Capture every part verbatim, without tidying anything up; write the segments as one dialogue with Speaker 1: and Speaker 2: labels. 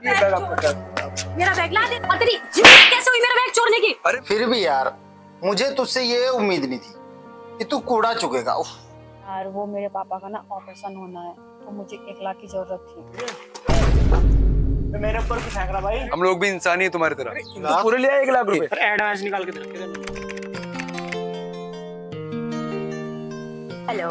Speaker 1: ये बैग आपका।
Speaker 2: मेरा बैग ला दे। और तेरी हिम्मत कैसे हुई मेरा बैग चोरने की?
Speaker 1: अरे
Speaker 3: फिर भी यार मुझे तुझसे ये उम्मीद नहीं थी कि तू कूड़ा चुकेगा। उफ।
Speaker 2: यार वो मेरे पापा का ना ऑपरेशन होना है तो मुझे एक लाख की जरूरत थी।
Speaker 4: मेरे ऊपर क्यों फेंक रहा भाई?
Speaker 1: हम लोग भी इंसान ही तुम्हारी तरह। तो पूरे लिया एक लाख रुपए।
Speaker 4: एडवांस निकाल के दे।
Speaker 2: हेलो,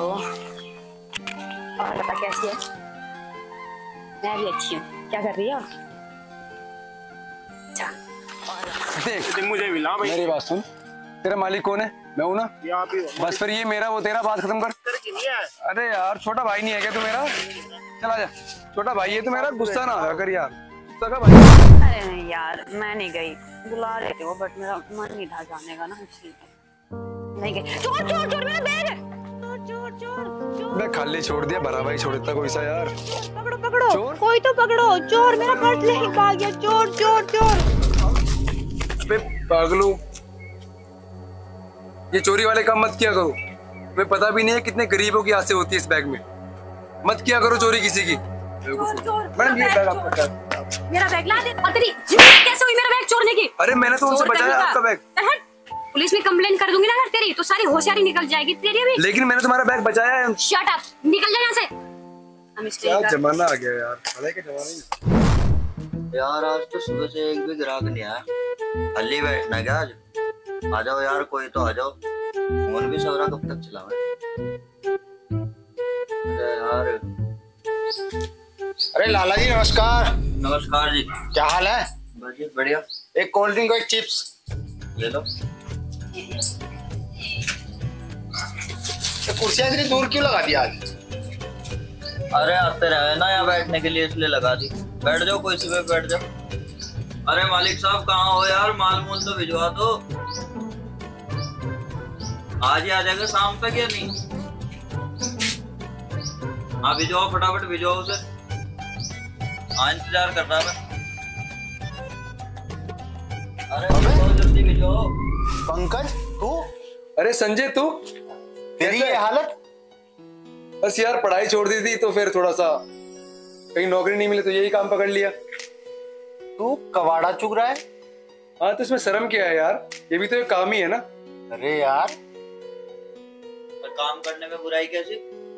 Speaker 2: और बता कैसी है? मैं भी अच्छी हूँ। क्या कर रही हो? अच्छा,
Speaker 1: देख
Speaker 4: मुझे भी ला भाई।
Speaker 1: मेरी बात सुन, तेरा मालिक कौन है? मैं हूँ ना। बस फिर ये मेरा वो तेरा, बात खत्म कर। अरे यार छोटा भाई नहीं है क्या तू मेरा? चला जा, छोटा भाई है तू मेरा, गुस्सा ना आया कर यार। गुस्सा का भाई।
Speaker 2: अरे नहीं यार मैं नहीं गई, बुला रहे थे वो बट मेरा मन नहीं था जाने का ना, इसलिए नहीं गई। चोर चोर चोर मेरा बैग! चोर चोर चोर!
Speaker 1: मैं खाली छोड़ दिया, भरा भाई छोड़ देता कोई सा यार।
Speaker 2: पकड़ो पकड़ो,
Speaker 1: चोर?
Speaker 2: कोई तो पकड़ो, चोर मेरा पर्स लेके भाग गया। चोर चोर चोर!
Speaker 1: अबे पागलो, ये चोरी वाले काम मत किया करो। तुम्हें पता भी नहीं है कितने गरीबों की आसें होती है इस बैग में। मत किया करो चोरी किसी की।
Speaker 2: चोर चोर!
Speaker 1: मैडम ये बैग आपका।
Speaker 2: मेरा बैग ला दे। और तेरी हिम्मत कैसे हुई मेरा बैग चोरने की?
Speaker 1: अरे मैंने तो उनसे बचाया आपका बैग।
Speaker 2: पुलिस में कंप्लेन कर दूंगी ना अगर तेरी, तो सारी होशियारी निकल जाएगी तेरी भी।
Speaker 1: लेकिन मैंने तुम्हारा बैग बचाया है।
Speaker 2: शट अप, निकल जा यहाँ से। हम इसके
Speaker 1: क्या जमाना आ गया यार, भले के जमाने में।
Speaker 5: यार आज तो सुबह से एक भी ग्राहक नहीं आया, खाली बैठना क्या आज? आ जाओ यार, कोई तो आ जाओ। फोन भी सवरा कब तक चलावे? अरे यार।
Speaker 3: अरे लाला जी नमस्कार।
Speaker 5: नमस्कार जी।
Speaker 3: क्या हाल है?
Speaker 5: बस जी बढ़िया।
Speaker 3: एक कोल्ड ड्रिंक और एक चिप्स
Speaker 5: ले लो।
Speaker 3: तो कुर्सियां इतनी दूर क्यों लगा दी आज?
Speaker 5: अरे आते रहे ना यहाँ बैठने के लिए, इसलिए लगा दी। बैठ जाओ, कोई सी पे बैठ जाओ। अरे मालिक साहब कहाँ हो यार, माल मूल तो भिजवा दो। आज ही आ जाएगा शाम तक या नहीं? हाँ भिजवाओ, फटाफट भिजवाओ उसे। हाँ इंतजार कर रहा मैं। अरे बहुत जल्दी भिजवाओ।
Speaker 3: पंकज तू?
Speaker 1: अरे संजय तू?
Speaker 3: तेरी ये हालत?
Speaker 1: बस यार पढ़ाई छोड़ दी थी तो फिर थोड़ा सा कहीं नौकरी नहीं मिली तो यही काम पकड़ लिया।
Speaker 3: तू कबाड़ा चुग रहा है?
Speaker 1: हाँ तो इसमें शर्म क्या है यार, ये भी तो एक काम ही है ना।
Speaker 3: अरे यार
Speaker 5: पर काम करने में बुराई कैसी?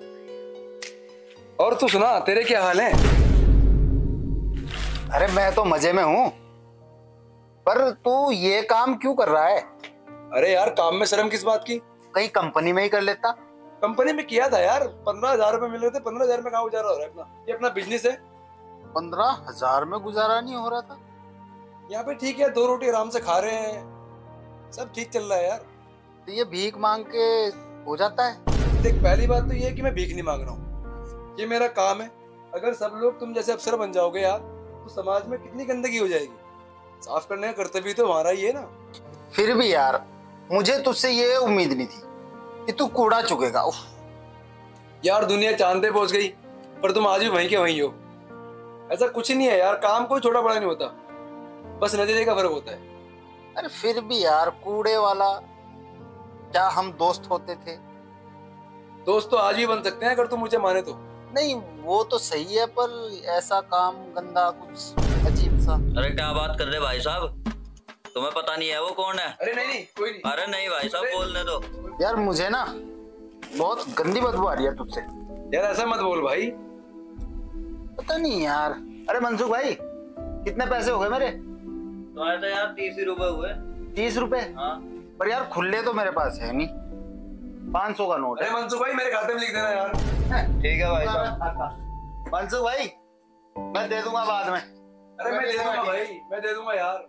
Speaker 1: और तू सुना, तेरे क्या हाल है?
Speaker 3: अरे मैं तो मजे में हूँ, पर तू ये काम क्यों कर रहा है?
Speaker 1: अरे यार काम में शर्म किस बात की?
Speaker 3: कहीं कंपनी में ही कर लेता।
Speaker 1: कंपनी में किया था यार, पंद्रह हजार रुपए मिल रहे थे। पंद्रह हजार में कहाँ गुजारा हो रहा है अपना? ये अपना बिजनेस है।
Speaker 3: पंद्रह हजार में गुजारा नहीं हो रहा था?
Speaker 1: यहाँ पे ठीक है, दो रोटी आराम से खा रहे हैं, सब ठीक चल रहा है यार।
Speaker 3: तो ये भीख मांग के हो जाता है?
Speaker 1: देख पहली बात तो ये है कि मैं भीख नहीं मांग रहा हूँ, ये मेरा काम है। अगर सब लोग तुम जैसे अफसर बन जाओगे यार तो समाज में कितनी गंदगी हो जाएगी। साफ करने का कर्तव्य तो हमारा ही है ना।
Speaker 3: फिर भी यार मुझे तुझसे ये उम्मीद नहीं थी कि तू कूड़ा चुकेगा। उफ।
Speaker 1: यार दुनिया चांद पे पहुंच गई पर तुम आज भी वहीं के वहीं हो। ऐसा कुछ नहीं है यार, काम कोई छोटा बड़ा नहीं होता, बस नजरिए का फर्क होता है।
Speaker 3: अरे फिर भी यार कूड़े वाला, क्या हम दोस्त होते थे?
Speaker 1: दोस्त तो आज भी बन सकते हैं अगर तुम मुझे माने तो।
Speaker 3: नहीं वो तो सही है, पर ऐसा काम गंदा, कुछ अजीब सा।
Speaker 5: अरे क्या बात कर रहे भाई साहब, तुम्हें पता नहीं है वो कौन है?
Speaker 1: अरे नहीं नहीं कोई नहीं।
Speaker 5: अरे नहीं भाई साहब बोलने दो।
Speaker 3: यार मुझे ना बहुत गंदी बदबू आ रही है तुझसे।
Speaker 1: यार ऐसा मत बोल भाई।
Speaker 3: पता नहीं यार। अरे मनसुख भाई कितने पैसे हो गए मेरे?
Speaker 5: तुम्हारे तो यार तीस ही रुपए हुए।
Speaker 3: तीस रुपए?
Speaker 5: हाँ।
Speaker 3: पर यार खुले तो मेरे पास है नहीं, पाँच सौ का नोट है।
Speaker 1: अरे मनसुख भाई मेरे खाते में लिख देना यार।
Speaker 5: ठीक है भाई साहब।
Speaker 3: मनसुख भाई मैं दे दूंगा बाद में।
Speaker 1: अरे मैं दे दूंगा भाई, मैं दे दूंगा यार।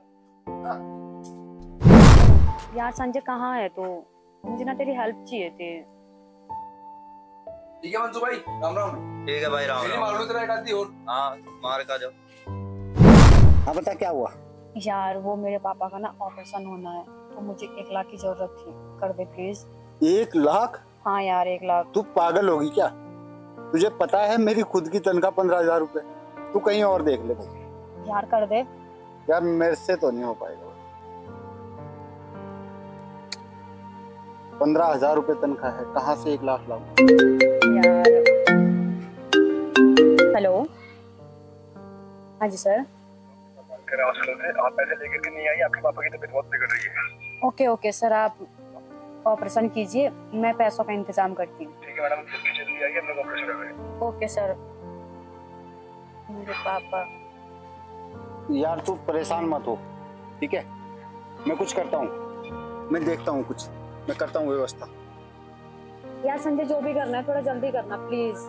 Speaker 2: यार संजय कहाँ है तू? मुझे ना तेरी हेल्प चाहिए थी।
Speaker 1: ठीक है मनसुख भाई, राम राम।
Speaker 5: ठीक है भाई राम
Speaker 1: मेरी
Speaker 5: राम।
Speaker 1: मार लो तेरा एक आदमी और।
Speaker 5: हाँ मार का जाओ।
Speaker 3: हाँ बता क्या हुआ?
Speaker 2: यार वो मेरे पापा का ना ऑपरेशन होना है तो मुझे एक लाख की जरूरत थी, कर दे प्लीज।
Speaker 3: एक लाख?
Speaker 2: हाँ यार एक लाख।
Speaker 3: तू पागल होगी क्या? तुझे पता है मेरी खुद की तनख्वाह पंद्रह हजार रुपए। तू कहीं और देख ले भाई।
Speaker 2: यार कर दे।
Speaker 3: यार मेरे से तो नहीं हो पाएगा। पंद्रह हजार रुपए तनख्वाह है, कहाँ से एक लाख लाऊं?
Speaker 2: यार हेलो, हाँ जी सर।
Speaker 1: कर हॉस्पिटल से, आप पैसे लेकर के नहीं आई, आपके पापा की तबीयत बहुत बिगड़ रही है।
Speaker 2: ओके ओके सर, आप ऑपरेशन कीजिए, मैं पैसों का इंतजाम करती हूँ।
Speaker 1: ठीक है मैडम, जल्दी जल्दी आइए, हम लोग ऑपरेशन करेंगे।
Speaker 2: Okay sir. मेरे पापा।
Speaker 3: यार तू परेशान मत हो, ठीक है? मैं कुछ करता हूँ, मैं देखता हूँ कुछ, मैं करता हूँ व्यवस्था।
Speaker 2: यार संजय, जो भी करना है थोड़ा जल्दी करना प्लीज।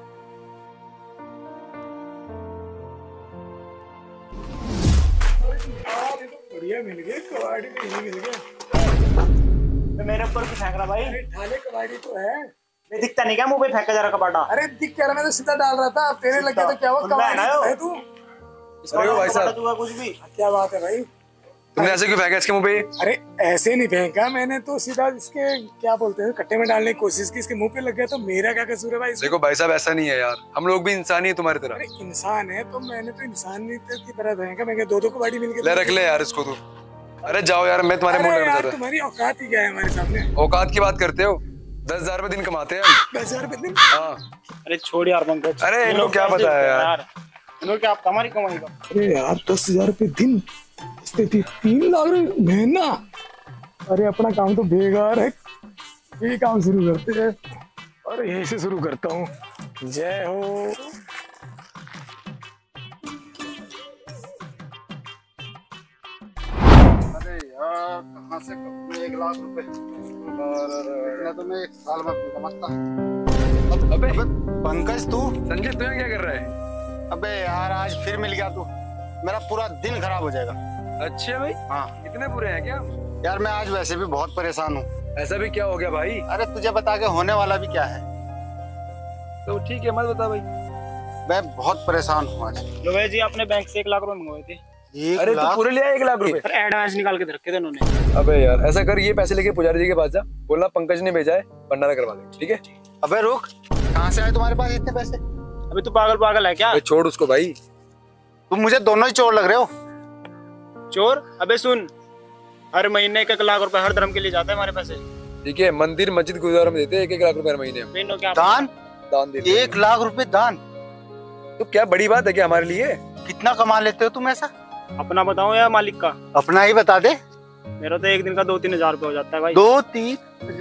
Speaker 6: बढ़िया मिल गए, कबाड़ी में ही मिल गया।
Speaker 4: तो मेरे ऊपर क्यों फेंक रहा भाई?
Speaker 6: ढाले कबाड़ी तो है।
Speaker 4: मैं दिखता नहीं क्या मुंह पे फेंका जा रहा कबाड़ा?
Speaker 6: अरे दिख क्या रहा, मैं तो सीधा डाल रहा था, तेरे लग गया तो क्या हुआ? कबाड़ी तो है तू।
Speaker 1: अरे भाई साहब,
Speaker 4: तू कुछ भी
Speaker 6: क्या बात है भाई?
Speaker 1: तुमने ऐसे क्यों फेंका इसके मुंह पे?
Speaker 6: अरे ऐसे नहीं फेंका मैंने, तो सीधा इसके क्या बोलते हैं कट्टे में डालने की कोशिश की, इसके मुंह पे लग गया, तो मेरा क्या कसूर है भाई?
Speaker 1: देखो भाई साहब, ऐसा नहीं है यार, हम लोग भी इंसान ही है तुम्हारी तरह।
Speaker 6: अरे इंसान है तो मैंने तो इंसान की तरह फेंका, मैं दो दो कबाड़ी मिल गई।
Speaker 1: ले रख ले यार इसको तू। अरे जाओ यार, मैं तुम्हारे मुंह लगना चाहता।
Speaker 6: तुम्हारी औकात ही क्या है हमारे सामने?
Speaker 1: औकात की बात करते हो? दस हजार रुपए दिन कमाते हैं हम।
Speaker 6: दस हजार रुपए दिन?
Speaker 1: हाँ।
Speaker 4: अरे छोड़ यार पंकज,
Speaker 1: अरे इनको क्या पता है यार,
Speaker 4: इनको क्या आप हमारी कमाई का?
Speaker 6: अरे यार दस हजार रुपए दिन, तीन लाख रुपए महीना। अरे अपना काम तो बेकार है, ये काम शुरू करते हैं। और यही से शुरू करता हूँ। जय हो।
Speaker 3: अरे यार कहाँ से करूँ एक लाख रुपए? इतना तो मैं एक साल में कमाता।
Speaker 1: अबे
Speaker 3: अबे पंकज तू,
Speaker 1: संजय तुम्हें क्या कर रहा है?
Speaker 3: अबे यार आज फिर मिल गया तू, मेरा पूरा दिन खराब हो जाएगा।
Speaker 1: अच्छे भाई,
Speaker 3: हाँ
Speaker 1: इतने बुरे हैं क्या?
Speaker 3: यार मैं आज वैसे भी बहुत परेशान हूँ।
Speaker 1: ऐसा भी क्या हो गया भाई?
Speaker 3: अरे तुझे बता के होने वाला भी क्या है।
Speaker 1: तो ठीक है, मत बता भाई।
Speaker 3: मैं बहुत परेशान हूँ आज।
Speaker 4: लो भाई जी, आपने बैंक से एक लाख रुपए मंगवाए थे।
Speaker 3: एक
Speaker 1: अरे तू
Speaker 3: लाख?
Speaker 1: पूरे लिया एक लाख रुपए?
Speaker 4: अरे एडवांस निकाल के रखे थे उन्होंने।
Speaker 1: अबे यार ऐसा कर, ये पैसे लेके पुजारी जी के पास जा, बोलना पंकज ने भेजा है, भंडारा करवा दे, ठीक है?
Speaker 3: अबे रुक, कहाँ से आए तुम्हारे पास इतने पैसे?
Speaker 4: अबे तू पागल पागल है क्या?
Speaker 1: अबे छोड़ उसको भाई।
Speaker 3: तुम मुझे दोनों ही चोर लग रहे हो।
Speaker 4: चोर? अबे सुन, हर महीने एक एक लाख रुपए हर धर्म के लिए जाते हैं हमारे पैसे।
Speaker 1: ठीक है, मंदिर मस्जिद गुरुद्वारा में देते हैं एक एक लाख रुपए हर महीने।
Speaker 4: में क्या
Speaker 3: दान?
Speaker 1: दान देते हैं।
Speaker 3: एक लाख रुपए दान?
Speaker 1: तो क्या बड़ी बात है क्या हमारे लिए?
Speaker 3: कितना कमा लेते हो तुम ऐसा?
Speaker 4: अपना बताऊं या मालिक का?
Speaker 3: अपना ही बता दे।
Speaker 4: मेरा तो एक दिन का दो तीन हजार रुपए हो जाता है भाई।
Speaker 3: दो तीन?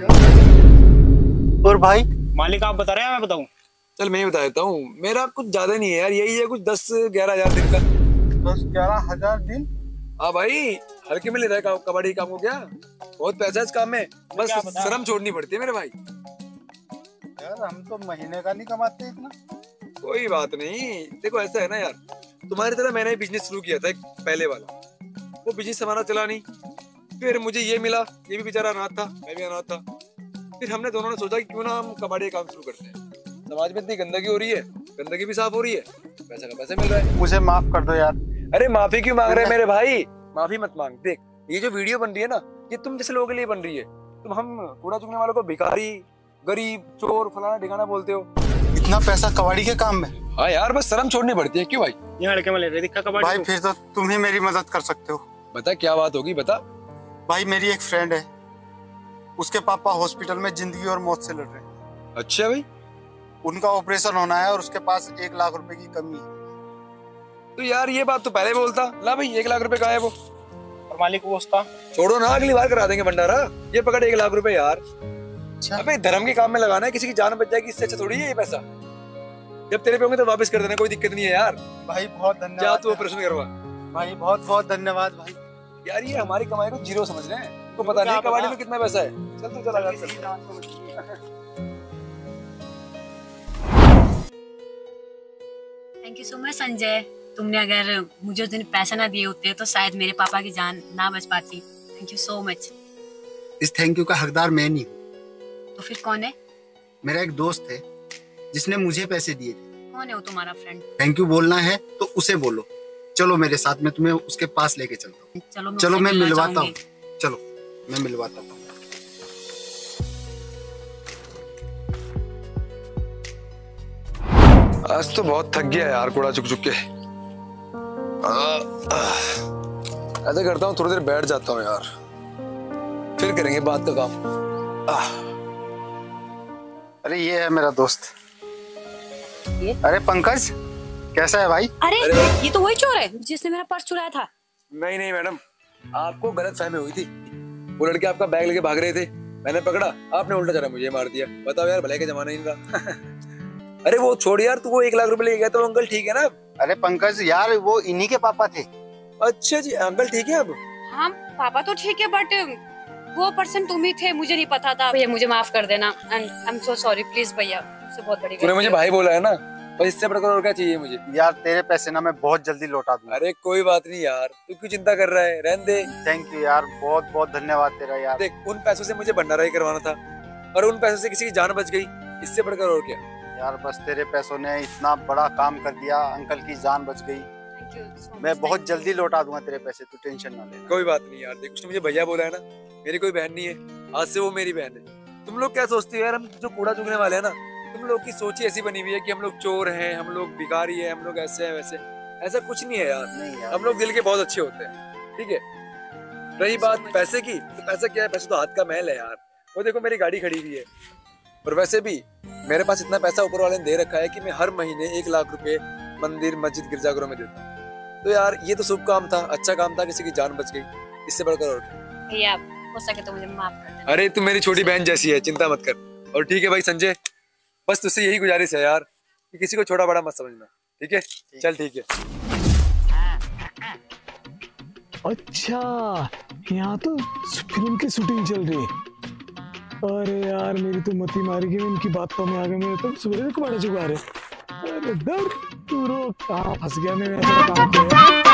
Speaker 3: और भाई
Speaker 4: मालिक आप बता रहे हैं मैं बताऊं?
Speaker 1: चल मैं ही बता देता हूँ, मेरा कुछ ज्यादा नहीं है यार, यही है कुछ दस ग्यारह हजार दिन का।
Speaker 3: दस ग्यारह हजार दिन?
Speaker 1: हाँ भाई, हल्के में ले रहा है कबाड़ी काम को क्या? बहुत पैसा है इस काम में, बस शर्म छोड़नी पड़ती है मेरे भाई।
Speaker 3: यार हम तो महीने का नहीं कमाते इतना।
Speaker 1: कोई बात नहीं, देखो ऐसा है ना यार, तुम्हारी तरह मैंने बिजनेस शुरू किया था एक पहले वाला, वो बिजनेस हमारा चला नहीं, फिर मुझे ये मिला, ये भी बेचारा अनाथ था, मैं भी अनाथ था। फिर हमने दोनों ने सोचा कि क्यों ना हम कबाड़ी का काम शुरू करते हैं। समाज में इतनी गंदगी हो रही है, गंदगी भी साफ हो रही है, पैसा का पैसा मिल रहा है।
Speaker 3: मुझे माफ कर दो यार।
Speaker 1: अरे माफी क्यों मांग रहे हैं मेरे भाई? माफी मत मांग। देख ये जो वीडियो बन रही है ना, ये तुम जैसे लोगों के लिए बन रही है। तुम हम कूड़ा चुगने वालों को भिखारी, गरीब, चोर, फलाना ठिकाना बोलते हो।
Speaker 3: इतना पैसा कबाड़ी के काम में?
Speaker 1: हाँ यार, बस शर्म छोड़नी पड़ती है। क्यों भाई?
Speaker 4: ये लड़के में ले रहे दिखा कबाड़ी
Speaker 3: भाई
Speaker 4: को।
Speaker 3: फिर तो तुम ही मेरी मदद कर सकते हो।
Speaker 1: बता क्या बात होगी, बता।
Speaker 3: भाई मेरी एक फ्रेंड है, उसके पापा हॉस्पिटल में जिंदगी और मौत से लड़ रहे हैं।
Speaker 1: अच्छा भाई,
Speaker 3: उनका ऑपरेशन होना है और उसके पास एक लाख रुपए की कमी है।
Speaker 1: तो यार ये बात तो पहले बोलता। ला भाई, एक लाख रुपए का है वो।
Speaker 4: और मालिक वो उसका?
Speaker 1: छोड़ो ना, अगली बार करा देंगे भंडारा। ये पकड़ एक लाख रुपए यार।
Speaker 3: अच्छा।
Speaker 1: अबे धर्म के काम में लगाना है, किसी की जान बच जाएगी, इससे अच्छा थोड़ी है ये पैसा। जब तेरे पे होंगे तो वापस कर देना, कोई दिक्कत नहीं है यार।
Speaker 3: भाई बहुत
Speaker 1: जा
Speaker 3: धन्यवाद।
Speaker 1: तू ऑपरेशन करवा।
Speaker 3: भाई बहुत बहुत धन्यवाद भाई।
Speaker 1: यार ये हमारी कमाई को जीरो समझ रहे हैं, उनको पता नहीं कबाड़ी में कितना पैसा है। चल तू चला
Speaker 2: thank you so much Sanjay, तुमने अगर मुझे उस दिन पैसे ना दिए होते तो शायद मेरे पापा की जान ना बच पाती। Thank you so much.
Speaker 3: इस थैंक यू का हकदार मैं नहीं हूँ,
Speaker 2: तो फिर कौन है?
Speaker 3: मेरा एक दोस्त है जिसने मुझे पैसे दिए थे।
Speaker 2: कौन है वो तुम्हारा फ्रेंड?
Speaker 3: थैंक यू बोलना है तो उसे बोलो। चलो मेरे साथ, मैं तुम्हें उसके पास लेके चलता हूँ।
Speaker 2: चलो मैं
Speaker 3: चलो
Speaker 2: उससे
Speaker 3: मैं
Speaker 2: मिलना
Speaker 3: मिलवाता
Speaker 2: चाहूंगी।
Speaker 3: हूँ। चलो मैं मिलवाता हूँ।
Speaker 1: आज तो बहुत थक गया यार, कूड़ा चुक चुक के। ऐसा करता हूँ, थोड़ी देर बैठ जाता हूँ यार, फिर करेंगे बात का काम। आह।
Speaker 3: अरे ये है मेरा दोस्त।
Speaker 2: ये?
Speaker 3: अरे पंकज, कैसा है भाई?
Speaker 2: अरे ये तो वही चोर है जिसने मेरा पर्स चुराया था।
Speaker 1: नहीं नहीं मैडम, आपको गलत फहमी हुई थी। वो लड़के आपका बैग लेके भाग रहे थे, मैंने पकड़ा, आपने उल्टा चढ़ा मुझे मार दिया। बताओ यार, भले का जमाना ही नहीं रहा। अरे वो छोड़ यार, तू वो एक लाख रुपए लेके गया तो अंकल ठीक है ना?
Speaker 3: अरे पंकज यार, वो इन्हीं के पापा थे।
Speaker 1: अच्छा जी, अंकल ठीक है अब?
Speaker 2: हाँ पापा तो ठीक है, बट वो पर्सन तुम ही थे, मुझे नहीं पता था। भैया मुझे माफ कर देना, and I am so sorry please भैया, मुझसे बहुत बड़ी
Speaker 1: तूने मुझे भाई बोला है ना, बस इससे बढ़कर और क्या चाहिए मुझे?
Speaker 3: यार तेरे पैसे ना मैं बहुत जल्दी लौटा दूंगा।
Speaker 1: अरे कोई बात नहीं यार, तू क्यों चिंता कर रहा है, रहने दे।
Speaker 3: थैंक यू यार, बहुत बहुत धन्यवाद तेरा यार।
Speaker 1: देख, उन पैसों से मुझे भंडारा ही करवाना था और उन पैसों से किसी की जान बच गई, इससे बढ़कर और क्या।
Speaker 3: यार बस तेरे पैसों ने इतना बड़ा काम कर दिया, अंकल की जान बच गई। मैं बहुत जल्दी लौटा दूंगा तेरे पैसे, तू टेंशन ना ले।
Speaker 1: कोई बात नहीं यार, देख उसने मुझे भैया बोला है ना, मेरी कोई बहन नहीं है, आज से वो मेरी बहन है। तुम लोग क्या सोचते हो यार, हम जो कूड़ा चुगने वाले हैं ना, तुम लोग की सोच ही ऐसी बनी हुई है कि हम लोग चोर हैं, हम लोग भिखारी हैं, हम लोग ऐसे हैं वैसे। ऐसा कुछ नहीं है यार,
Speaker 3: नहीं यार,
Speaker 1: हम लोग दिल के बहुत अच्छे होते हैं, ठीक है। रही बात पैसे की, तो पैसा क्या है, पैसा तो हाथ का महल है यार। वो देखो मेरी गाड़ी खड़ी हुई है, और वैसे भी मेरे पास इतना पैसा ऊपर वाले ने दे रखा है कि मैं हर महीने एक लाख रुपए मंदिर मस्जिद गिरजाघरों में देता हूँ। तो यार ये तो शुभ काम था, अच्छा काम था, किसी की जान बच गई, इससे बढ़कर और क्या।
Speaker 2: भैया हो सके तो मुझे माफ कर देना।
Speaker 1: अरे तू मेरी छोटी बहन जैसी है, चिंता मत कर। और ठीक है भाई संजय, बस तुझसे यही गुजारिश है यार कि किसी को छोटा बड़ा मत समझना, ठीक है? चल ठीक है।
Speaker 6: अच्छा, यहाँ तो फिल्म की शूटिंग चल रही है। अरे यार मेरी तो मती मारी गई, इनकी बातों में आ गए, मेरे तो सूरज को बड़े चुका रहे। अरे दर तू रो, कहाँ फंस गया मैं, काम किया।